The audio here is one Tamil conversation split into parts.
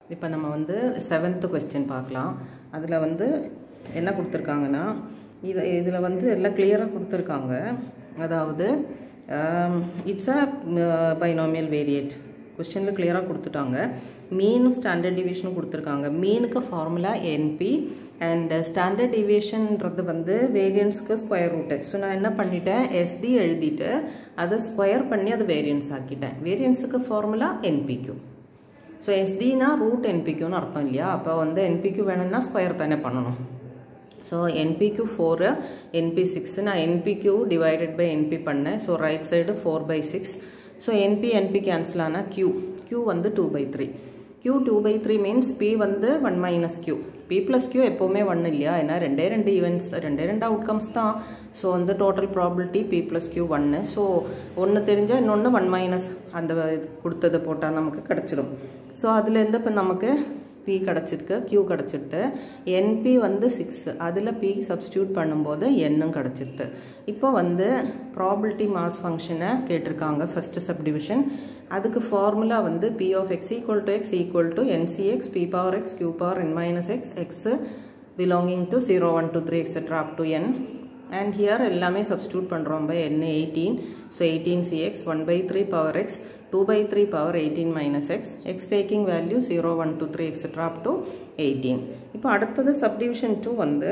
இப்போ நம்ம வந்து 7th கொஸ்டின் பார்க்கலாம். அதில் வந்து என்ன கொடுத்துருக்காங்கன்னா இதில் வந்து எல்லாம் கிளியராக கொடுத்துருக்காங்க. அதாவது இட்ஸ் அ பைனாமியல் வேரியேட் கொஸ்டினில் கிளியராக கொடுத்துட்டாங்க. மீனும் ஸ்டாண்டர்ட் டிவியேஷனும் கொடுத்துருக்காங்க. மீனுக்கு ஃபார்முலா என்பி அண்ட் ஸ்டாண்டர்ட் டிவியேஷன்ன்றது வந்து வேரியன்ஸ்க்கு ஸ்கொயர் ரூட்டு. ஸோ நான் என்ன பண்ணிட்டேன், எஸ்டி எழுதிட்டு அதை ஸ்கொயர் பண்ணி அதை வேரியன்ஸ் ஆக்கிட்டேன். வேரியன்ஸுக்கு ஃபார்முலா என்பிக்யூ. ஸோ எஸ்டினா ரூட் என்பிக்யூன்னு அர்த்தம் இல்லையா? அப்போ வந்து என்பிக்யூ வேணும்னா ஸ்கொயர் தானே பண்ணணும். So N P Q 4, N P 6. நான் என்பிக்யூ டிவைடட் பை என்பி பண்ணேன். So right side 4/6. So N P cancel ஆனால் கியூ வந்து 2/3. Q 2/3 மீன்ஸ் P வந்து 1 - Q. P + Q எப்போவுமே 1 இல்லையா? ஏன்னா ரெண்டே ஈவெண்ட்ஸ், ரெண்டே அவுட்கம்ஸ் தான். ஸோ வந்து total probability P + Q 1. So ஒன்று தெரிஞ்சால் இன்னொன்று 1 - அந்த கொடுத்தது போட்டால் நமக்கு கிடச்சிடும். ஸோ அதுலேருந்து இப்போ நமக்கு P கிடச்சிருக்கு, Q கிடச்சிடுது. NP வந்து 6, அதில் P சப்ஸ்டியூட் பண்ணும்போது Nனும் கிடச்சிடுது. இப்போ வந்து ப்ராபிலிட்டி மாஸ் ஃபங்க்ஷனை கேட்டிருக்காங்க ஃபஸ்ட்டு சப்டிவிஷன். அதுக்கு ஃபார்முலா வந்து P of x equal to x equal to NCX P power x Q power n minus x x belonging to 0, 1, 2, 3 etc. up to n. And here எல்லாமே சப்ஸ்டியூட் பண்ணுறோம் by n 18. So 18CX 1/3 power x 2/3 power 18 minus x, x taking value 0, 1, 2, 3 etc. up to 18. இப்போ அடுத்தது subdivision 2 வந்து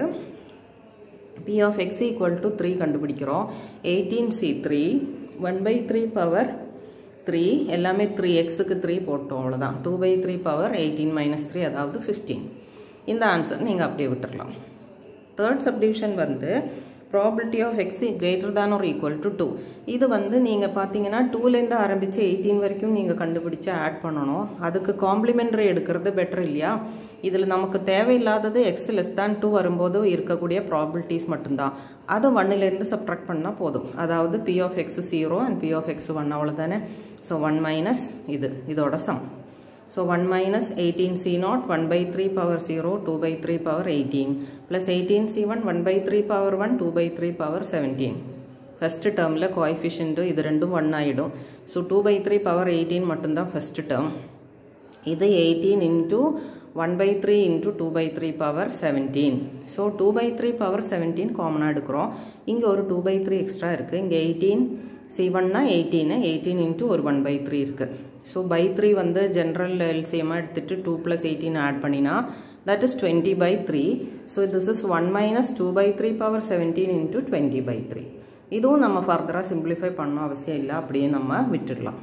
P of x equal to 3 கண்டுபிடிக்கிறோம். 18C3 1/3 power 3 எல்லாமே 3xக்கு 3 போட்டோம், அவ்வளோதான். 2/3 power 18 minus 3 அதாவது 15. இந்த ஆன்சர் நீங்கள் அப்படியே விட்டுடலாம். தேர்ட் சப்டிவிஷன் வந்து probability of x greater than or equal to 2. இது வந்து நீங்கள் பார்த்தீங்கன்னா 2லேருந்து ஆரம்பித்து 18 வரைக்கும் நீங்கள் கண்டுபிடிச்சு ஆட் பண்ணணும். அதுக்கு காம்ப்ளிமெண்ட்ரி எடுக்கிறது பெட்டர் இல்லையா? இதில் நமக்கு தேவையில்லாதது x <2 வரும்போது இருக்கக்கூடிய ப்ராபிலிட்டிஸ் மட்டும்தான். அதை 1லேருந்து சப்ட்ராக்ட் பண்ணால் போதும். அதாவது P of x 0 and P of x 1 அவ்வளோதானே. ஸோ 1 - இதோட sum. So 1 minus 18C0 1/3 power 0 2/3 power 18 plus 18C1 1/3 power 1 2/3 power 17. First termல coefficient இது ரெண்டும் 1 ஆயிடும். So 2/3 power 18 மட்டும்தான் first term. இது 18 into 1/3 into 2/3 power 17. So 2/3 power 17 காமனாக எடுக்கிறோம். இங்கே ஒரு 2/3 எக்ஸ்ட்ரா இருக்குது. இங்கே 18C1னா 18 into ஒரு 1/3 இருக்குது. ஸோ by 3 வந்து ஜென்ரல் எல்சிஎம்மாக எடுத்துகிட்டு 2 + 18 ஆட் பண்ணினா that is 20/3. So this is 1 minus 2/3 power 17 into 20/3. இதுவும் நம்ம ஃபர்தராக சிம்பிளிஃபை பண்ண அவசியம் இல்லை, அப்படியே நம்ம விட்டுடலாம்.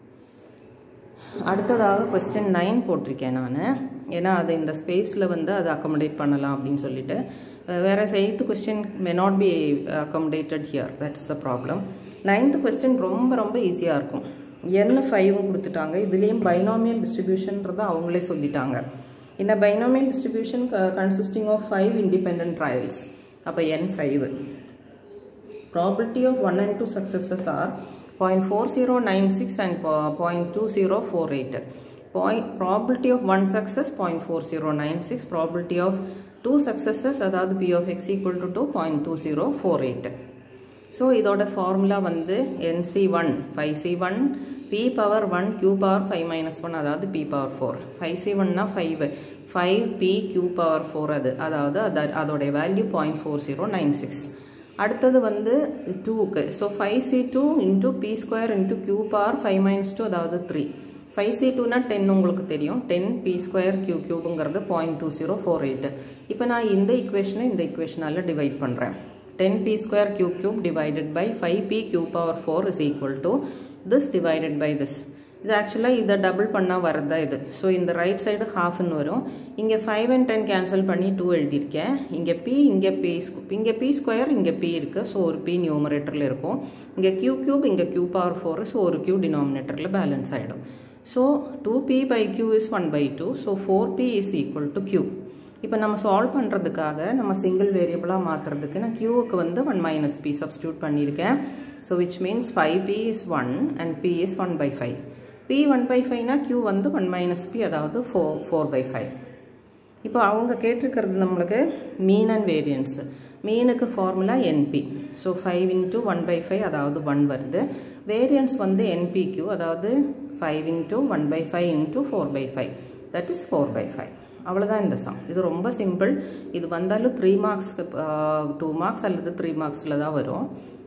அடுத்ததாக கொஸ்டின் 9 போட்டிருக்கேன் நான். ஏன்னா அது இந்த ஸ்பேஸில் வந்து அதை அக்கமடேட் பண்ணலாம் அப்படின்னு சொல்லிட்டு. வேறு 8th question may not be accommodated here, that's the problem. 9th question ரொம்ப ஈஸியாக இருக்கும். n 5 கொடுத்துட்டாங்க. இதுலேயும் பைனாமியல் டிஸ்ட்ரிபியூஷன்ன்றதை அவங்களே சொல்லிட்டாங்க. இந்த binomial distribution consisting of 5 independent trials. அப்போ n 5. Probability of 1 and 2 successes are 0.4096 and 0.2048. Probability of 1 success 0.4096, probability of 2 successes அதாவது P of x equal to 2 0.2048. So இதோட ஃபார்முலா வந்து NC1 5C1 P power 1 Q power 5 - 1 அதாவது P power 4. 5C1னா 5P Q power 4 அதாவது அதோடைய வேல்யூ 0.4096. அடுத்தது வந்து 2க்கு. So 5C2 into P square into Q power 5 - 2 அதாவது 3. 5C2னா 10 உங்களுக்கு தெரியும். 10 P square Q cube 0.2048. இப்போ நான் இந்த ஈக்குவேஷனால் டிவைட் பண்ணுறேன். 10P square Q cube divided by 5P Q power 4 is equal to this divided by this. இது ஆக்சுவலாக இதை டபுள் பண்ணால் வரதா இது. ஸோ இந்த ரைட் சைடு ஹாஃப்னு வரும். இங்கே 5 and 10 கேன்சல் பண்ணி 2 எழுதியிருக்கேன். இங்கே P, இங்கே P ஸ்கொயர், இங்கே P இருக்குது. ஸோ ஒரு P நியூமரேட்டரில் இருக்கும். இங்கே Q cube, இங்கே Q power 4. ஸோ ஒரு Q டினாமினேட்டரில் பேலன்ஸ் ஆகிடும். So 2P/Q is 1/2. So 4P is equal to Q. இப்போ நம்ம சால்வ் பண்ணுறதுக்காக நம்ம சிங்கிள் வேரியபிளாக மாற்றுறதுக்கு நான் Qவுக்கு வந்து 1 - P சப்ஸ்டியூட் பண்ணியிருக்கேன். So which means 5P is 1 and P is 1/5. P 1/5னா Q வந்து 1 - P அதாவது 4/5. இப்போ அவங்க கேட்டிருக்கிறது நம்மளுக்கு மீன் அண்ட் வேரியன்ஸ். மீனுக்கு ஃபார்முலா NP. ஸோ 5 into 1/5 அதாவது 1 வருது. வேரியன்ஸ் வந்து NPQ அதாவது 5 into 1/5 into 4/5. that is 4/5. அவ்வளவுதான் இந்த சம். இது ரொம்ப சிம்பிள். இது வந்தாலும் 3 மார்க்ஸ்க்கு 2 மார்க்ஸ் அல்லது 3 மார்க்ஸ்ல தான் வரும்.